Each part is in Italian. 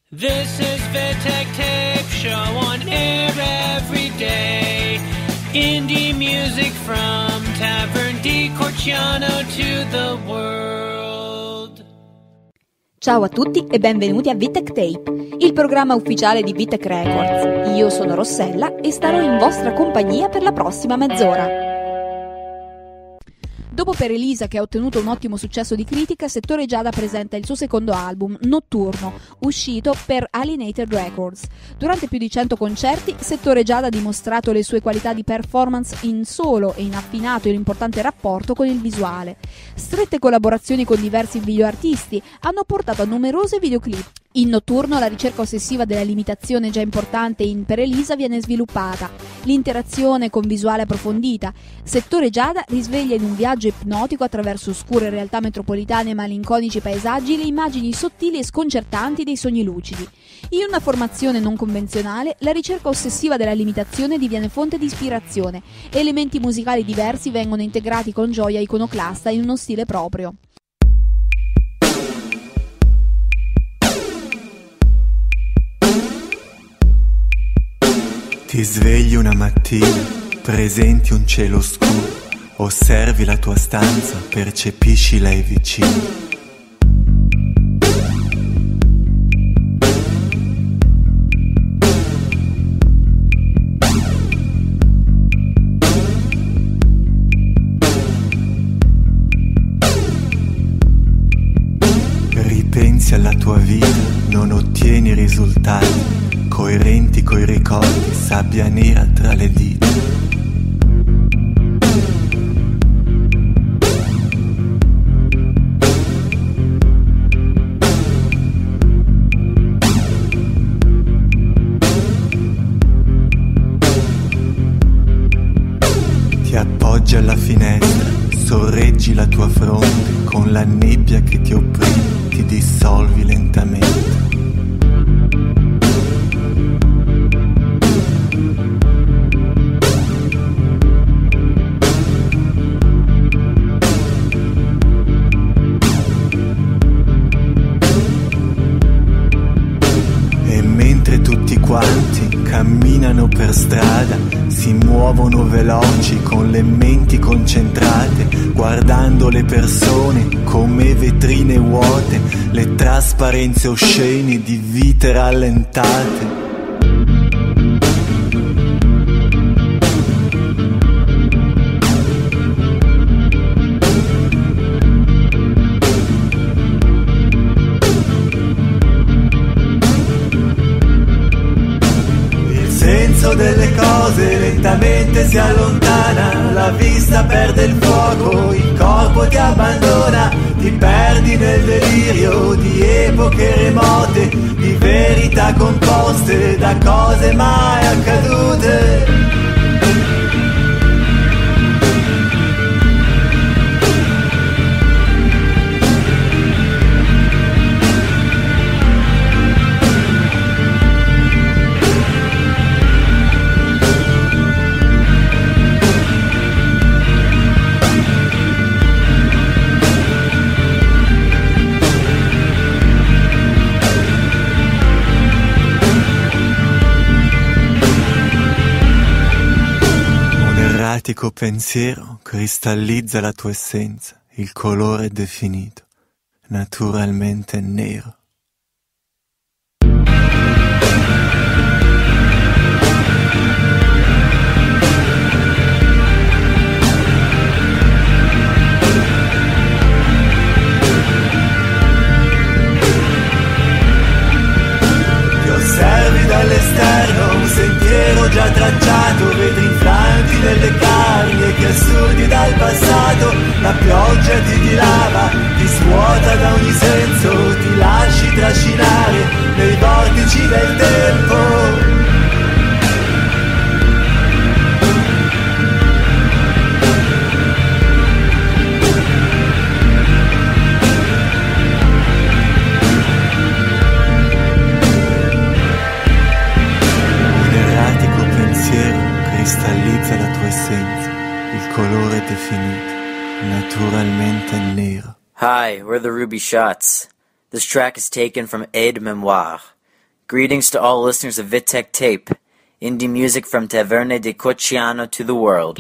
This is Vitek Tape Show on air every day. Indie music from Tavern di Corciano to the world. Ciao a tutti e benvenuti a Vitek Tape, il programma ufficiale di Vitek Records. Io sono Rossella e starò in vostra compagnia per la prossima mezz'ora. Dopo Per Elisa, che ha ottenuto un ottimo successo di critica, Settore Giada presenta il suo secondo album, Notturno, uscito per Alienated Records. Durante più di 100 concerti, Settore Giada ha dimostrato le sue qualità di performance in solo e in affinato e un importante rapporto con il visuale. Strette collaborazioni con diversi videoartisti hanno portato a numerose videoclip. In Notturno la ricerca ossessiva della limitazione già importante in Per Elisa viene sviluppata, l'interazione con visuale approfondita. Settore Giada risveglia in un viaggio ipnotico attraverso oscure realtà metropolitane e malinconici paesaggi le immagini sottili e sconcertanti dei sogni lucidi. In una formazione non convenzionale, la ricerca ossessiva della limitazione diviene fonte di ispirazione. Elementi musicali diversi vengono integrati con gioia iconoclasta in uno stile proprio. Ti svegli una mattina, presenti un cielo scuro, osservi la tua stanza, percepisci lei vicino. Ripensi alla tua vita, non ottieni risultati coerenti coi ricordi, sabbia nera tra le dita. Ti appoggi alla finestra, sorreggi la tua fronte, con la nebbia che ti opprime, ti dissolvi lentamente. Quanti camminano per strada, si muovono veloci con le menti concentrate, guardando le persone come vetrine vuote, le trasparenze oscene di vite rallentate. Delle cose lentamente si allontana, la vista perde il fuoco, il corpo ti abbandona, ti perdi nel delirio di epoche remote, di verità composte da cose mai accadute. Pensiero cristallizza la tua essenza, il colore definito, naturalmente nero. Ti osservi dall'esterno, un sentiero già tracciato, vedi infranti nelle carni e che assurdi dal passato, la pioggia ti dilava, ti svuota da ogni senso, ti lasci trascinare nei vortici del tempo. Cristallizza la tua essenza, il colore definito, naturalmente nero. Hi, we're the Ruby Shots. This track is taken from Aide Memoire. Greetings to all listeners of VitTech Tape, indie music from Taverne di Cocciano to the world.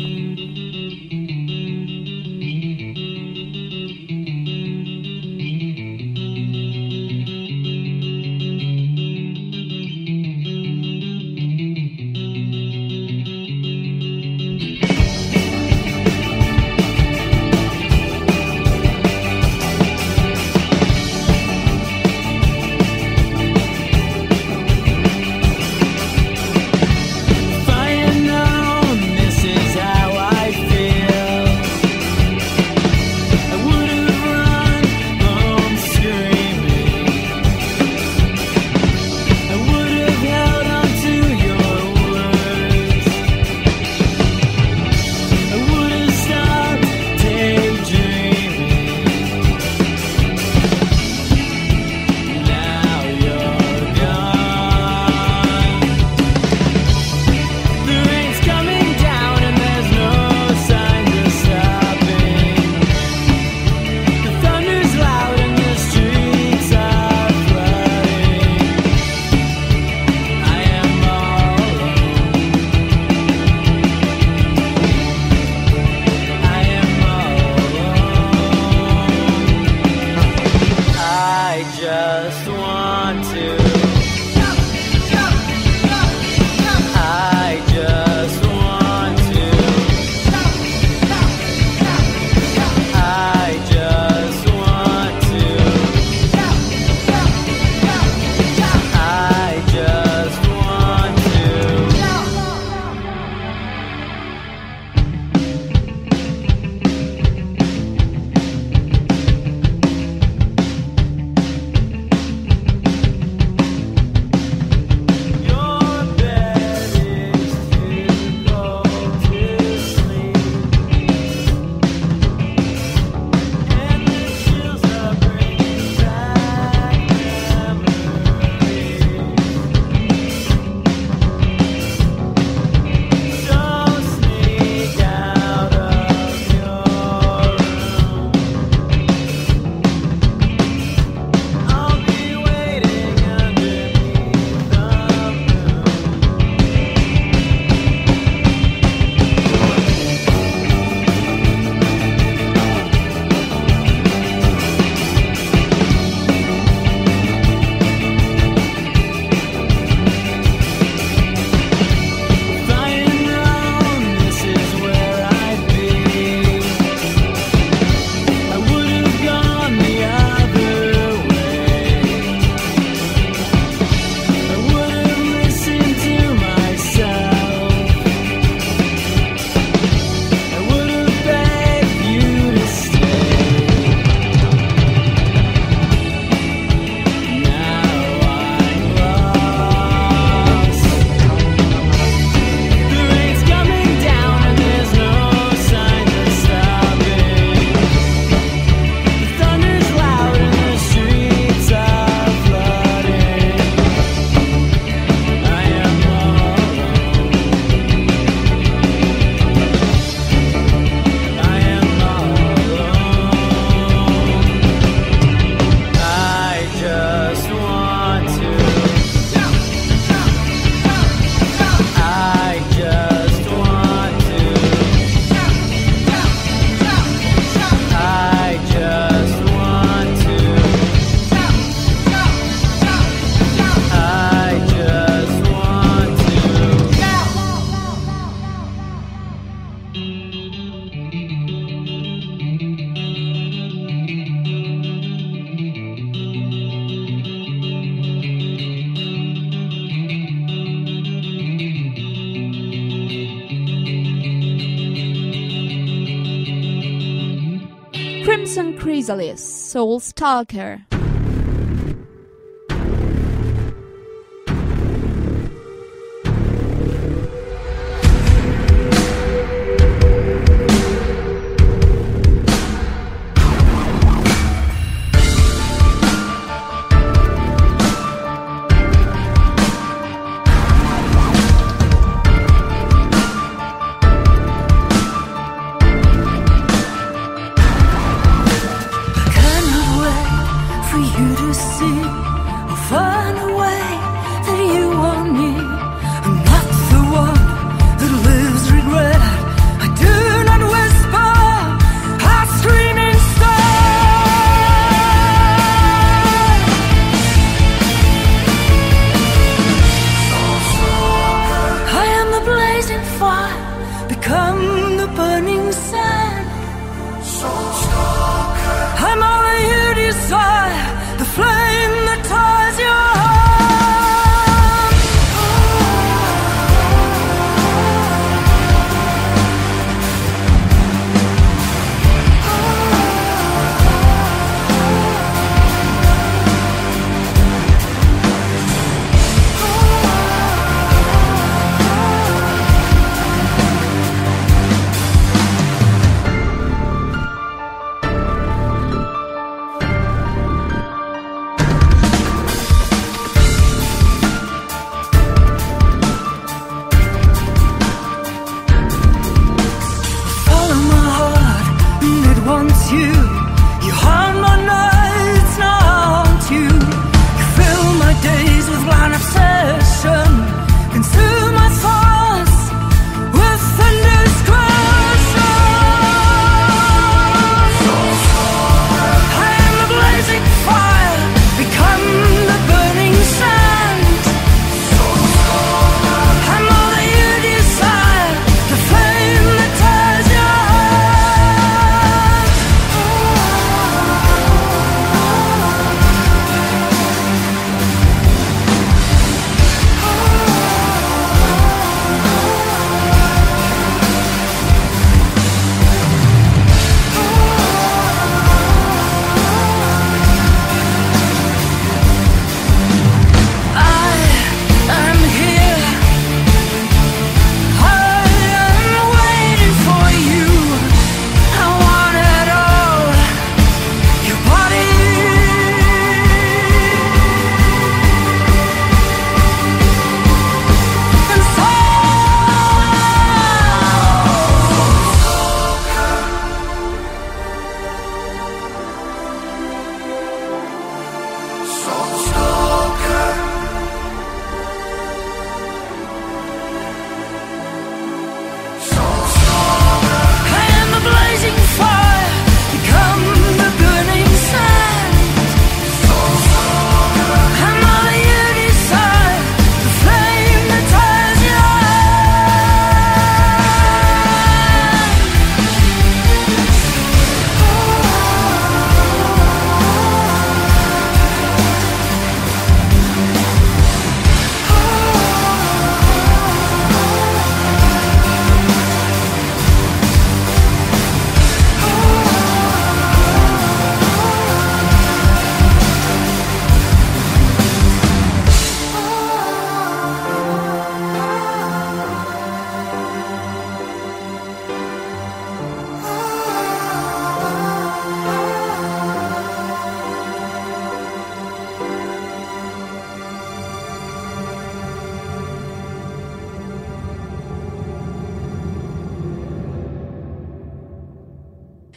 Crimson Chrysalis, Soul Stalker. Cannot wait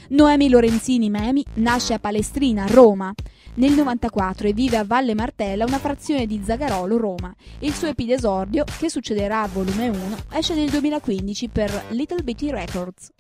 Noemi Lorenzini Memi nasce a Palestrina, Roma, nel 94 e vive a Valle Martella, una frazione di Zagarolo, Roma. Il suo EP d'esordio, che succederà a volume 1, esce nel 2015 per Little Bitty Records.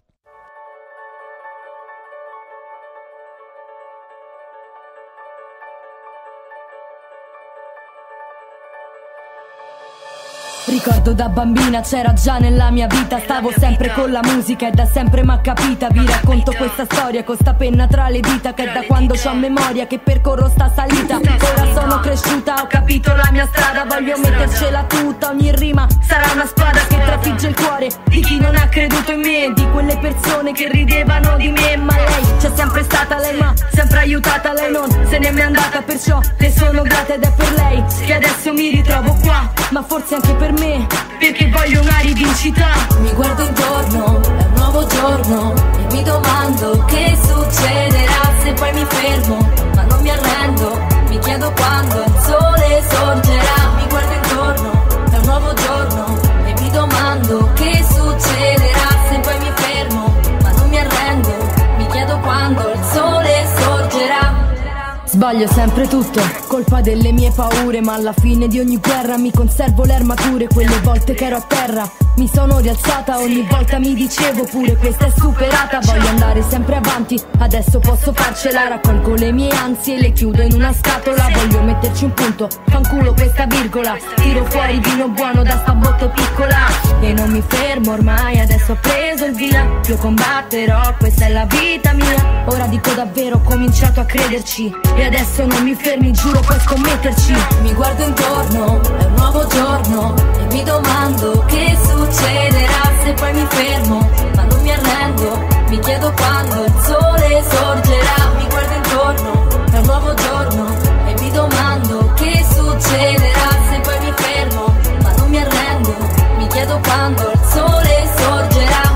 Ricordo da bambina, c'era già nella mia vita, stavo sempre con la musica e da sempre m'ha capita. Vi racconto questa storia con sta penna tra le dita, che è da quando c'ho memoria che percorro sta salita. Ora sono cresciuta, ho capito la mia strada, voglio mettercela tutta, ogni rima sarà una spada che trafigge il cuore di chi non ha creduto in me, di quelle persone che ridevano di me. Ma lei c'è sempre stata, lei m'ha sempre aiutata, lei non se ne è mai andata, perciò le sono grata ed è per lei che adesso mi ritrovo qua, ma forse anche per me, perché voglio una rivincita. Mi guardo intorno, è un nuovo giorno e mi domando che succederà se poi mi fermo, ma non mi arrendo, mi chiedo quando il sole sorgerà. Mi guardo intorno, è un nuovo giorno e mi domando che succederà se poi mi fermo, ma non mi arrendo, mi chiedo quando il sole sorgerà. Sbaglio sempre tutto, colpa delle mie paure, ma alla fine di ogni guerra mi conservo le armature. Quelle volte che ero a terra mi sono rialzata, ogni volta mi dicevo pure questa è superata. Voglio andare sempre avanti, adesso posso farcela, raccolgo le mie ansie e le chiudo in una scatola. Voglio metterci un punto, fanculo questa virgola, tiro fuori vino buono da sta botte piccola e non mi fermo ormai, adesso ho preso il via. Io combatterò, questa è la vita mia, ora dico davvero, ho cominciato a crederci e adesso non mi fermi, giuro puoi scommetterci. Mi guardo intorno, è un nuovo giorno e mi domando che succederà se poi mi fermo, ma non mi arrendo, mi chiedo quando il sole sorgerà. Mi guardo intorno, è un nuovo giorno e mi domando che succederà se poi mi fermo, ma non mi arrendo, mi chiedo quando il sole sorgerà.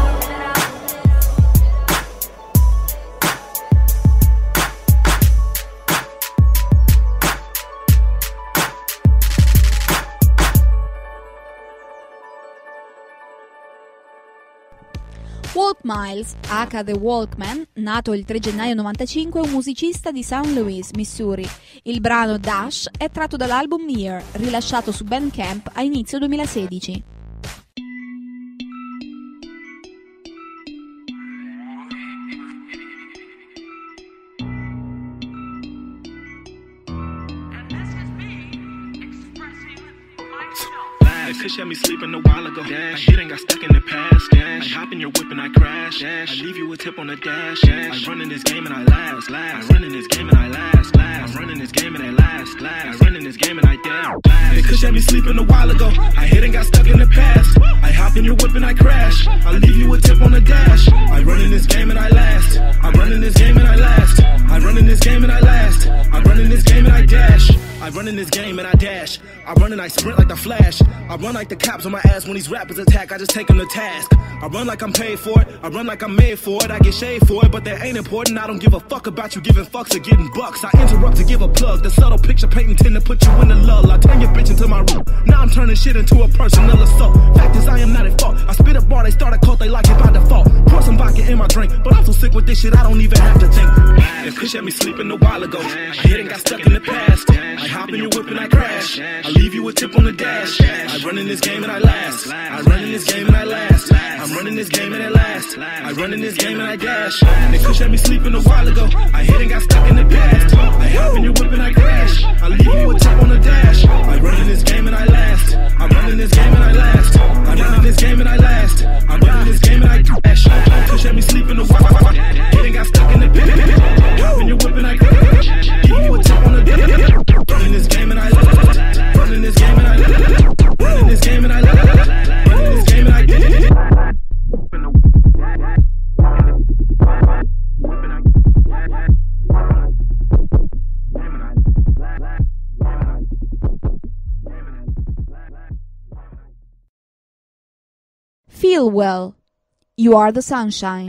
Walt Miles, aka The Walkman, nato il 3 gennaio 95, è un musicista di St. Louis, Missouri. Il brano Dash è tratto dall'album Year, rilasciato su Bandcamp a inizio 2016. Fish had me sleeping a while ago. I hit and got stuck in the past. I hop in your whip and I crash. I leave you a tip on the dash. I run in this game and I last. I run in this game and I last. I run in this game and I last. I run in this game and I dash. Fish had me sleeping a while ago. I hit and got stuck in the past. I hop in your whip and I crash. I leave you a tip on the dash. I run in this game and I last. I run in this game and I last. I run in this game and I last. I run in this game and I dash. I run in this game and I dash. I run and I sprint like the Flash. I run like the cops on my ass when these rappers attack. I just take them to task. I run like I'm paid for it. I run like I'm made for it. I get shade for it, but that ain't important. I don't give a fuck about you giving fucks or getting bucks. I interrupt to give a plug. The subtle picture painting tend to put you in the lull. I turn your bitch into my room. Now I'm turning shit into a personal assault. Fact is I am not at fault. I spit a bar, they start a cult, they like it by default. Pour some vodka in my drink, but I'm so sick with this shit I don't even have to think. This bitch had me sleeping a while ago. I hit and got stuck in the past. I hop in your whip and I crash. I leave you a tip on the dash. I run in this game and I last. I run in this game and I last. I'm running this game and I last. I run in this game and I dash. This bitch had me sleeping a while ago. I hit and got stuck in the past. I hop in your whip and I crash. I leave you a tip on the dash. I run in this game and I last. I'm running this game and I last. I'm running this game and I last. I'm running this game and I dash. Bitch had me sleeping a while. Hit and got stuck in the past. Hop in your whip and I crash. Leave you a tip on the dash. Running this game and I last. Running this game and I last. Running this game and I last. Running this game and I did. Feel Well, You Are the Sunshine.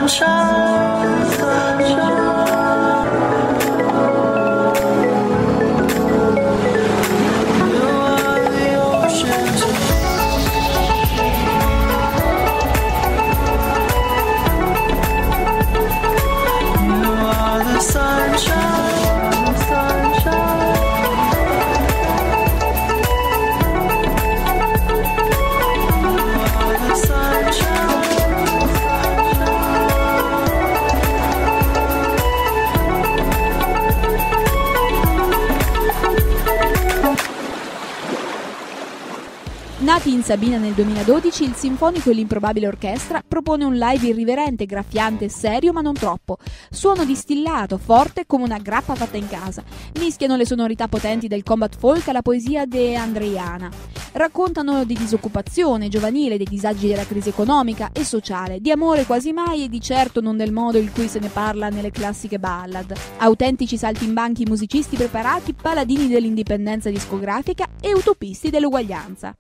Nati in Sabina nel 2012, il Sinfonico e l'Improbabile Orchestra propone un live irriverente, graffiante e serio, ma non troppo. Suono distillato, forte come una grappa fatta in casa. Mischiano le sonorità potenti del combat folk alla poesia de Andreiana. Raccontano di disoccupazione giovanile, dei disagi della crisi economica e sociale, di amore quasi mai e di certo non del modo in cui se ne parla nelle classiche ballad. Autentici saltimbanchi musicisti preparati, paladini dell'indipendenza discografica e utopisti dell'uguaglianza.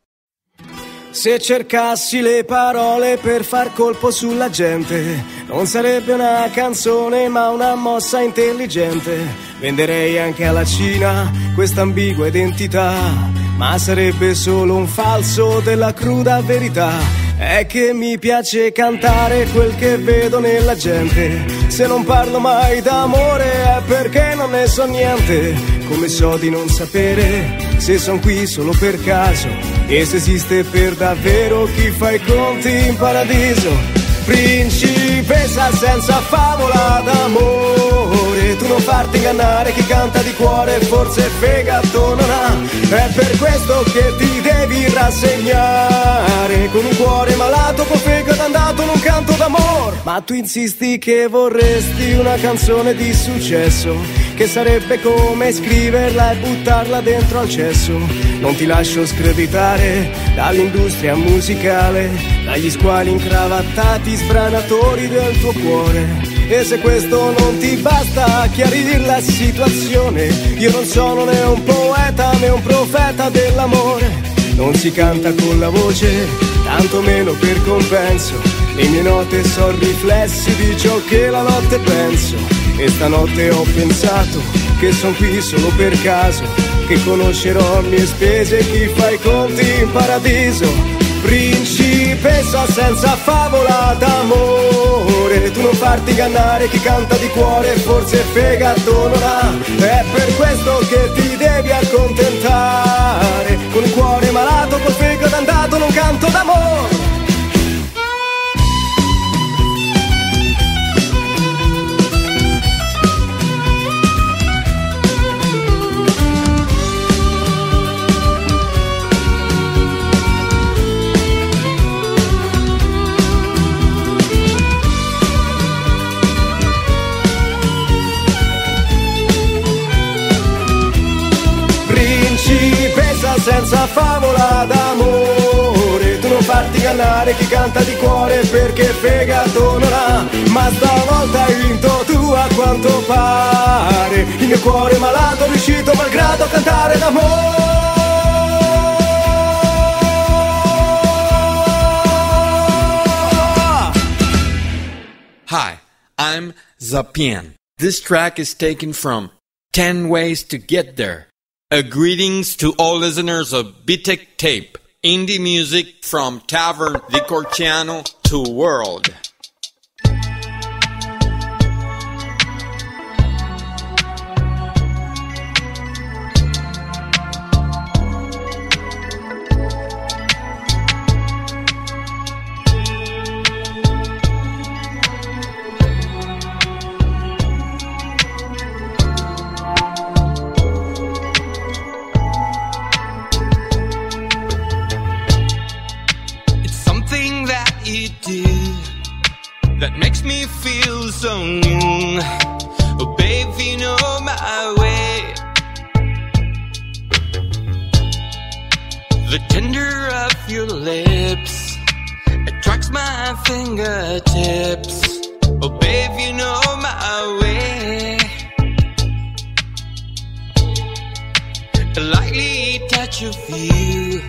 Se cercassi le parole per far colpo sulla gente, non sarebbe una canzone ma una mossa intelligente. Venderei anche alla Cina questa ambigua identità, ma sarebbe solo un falso della cruda verità. È che mi piace cantare quel che vedo nella gente. Se non parlo mai d'amore è perché non ne so niente. Come so di non sapere se son qui solo per caso e se esiste per davvero chi fa i conti in paradiso. Principessa senza favola d'amore, tu non farti ingannare, chi canta di cuore forse fegato non ha. È per questo che ti devi rassegnare, con un cuore malato, col fegato andato, non canto d'amore. Ma tu insisti che vorresti una canzone di successo, che sarebbe come scriverla e buttarla dentro al cesso. Non ti lascio screditare dall'industria musicale, dagli squali incravattati sbranatori del tuo cuore. E se questo non ti basta a chiarire la situazione, io non sono né un poeta né un profeta dell'amore. Non si canta con la voce, tanto meno per compenso. Le mie note sono riflessi di ciò che la notte penso. E stanotte ho pensato che son qui solo per caso, che conoscerò a mie spese chi fa i conti in paradiso. Principessa senza favola d'amore, tu non farti ingannare, chi canta di cuore forse fegato non ha. È per questo che ti devi accontentare, con il cuore malato, col fegato andato, non canto d'amore. Senza favola d'amore, tu non farti ingannare, chi canta di cuore perché fegato non ha. Ma stavolta hai vinto tu a quanto pare, il mio cuore malato è riuscito malgrado a cantare d'amore. Hi, I'm Zapian. This track is taken from 10 Ways to Get There. A greetings to all listeners of Vitek Tape, indie music from Tavern di Corciano to world. That makes me feel so new. Oh, babe, you know my way. The tender of your lips attracts my fingertips. Oh, babe, you know my way. A lightly touch of you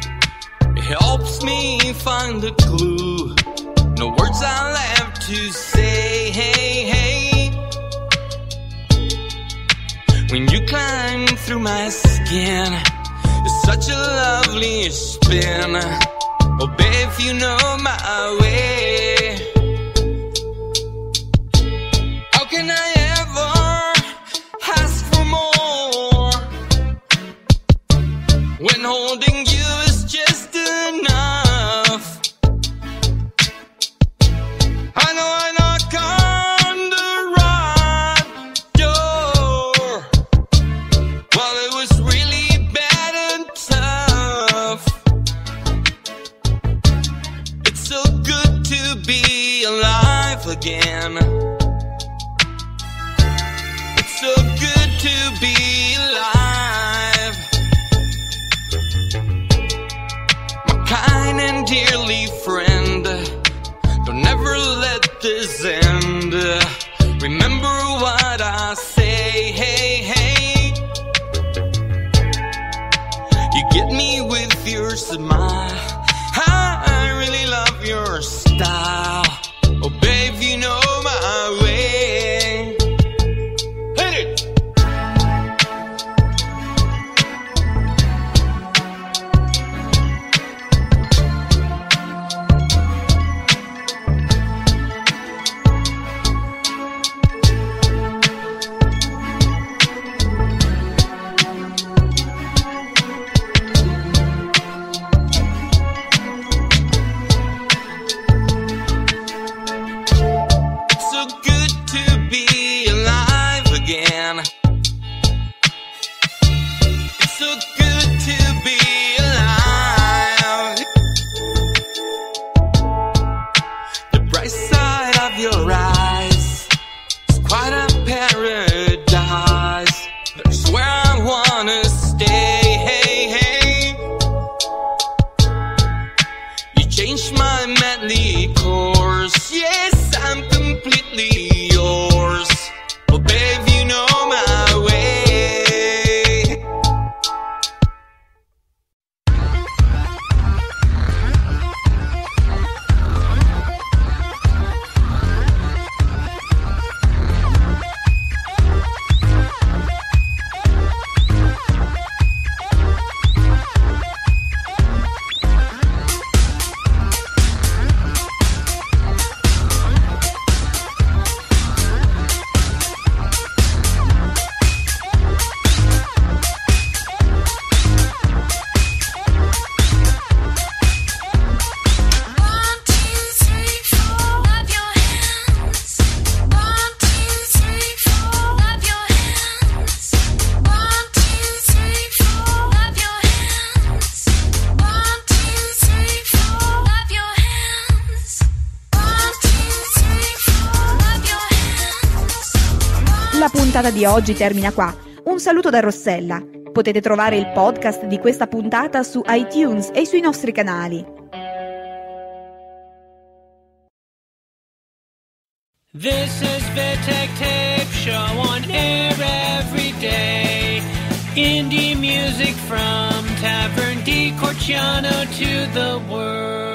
helps me find a clue. No words I'll have to say. hey, hey. When you climb through my skin, it's such a lovely spin. Oh, babe, you know my way. How can I ever ask for more when holding you is just enough? I know I knock on the right door, while it was really bad and tough. It's so good to be alive again. It's so good to be alive. My kind and dearly friend, don't ever let this end. Remember what I say, hey, hey. You get me with your smile. I really love your style. Oh, babe, you know my way. Hit it! So good to be alive again. It's so good to be alive. The bright side of your eyes is quite a paradise. That's where I wanna stay, hey, hey. You changed my madly course. Yes, I'm completely yours. Oh, babe, you know my way. La puntata di oggi termina qua. Un saluto da Rossella. Potete trovare il podcast di questa puntata su iTunes e sui nostri canali. This is Vitek Tape Show on air every day. Indie music from Tavern di Corciano to the world.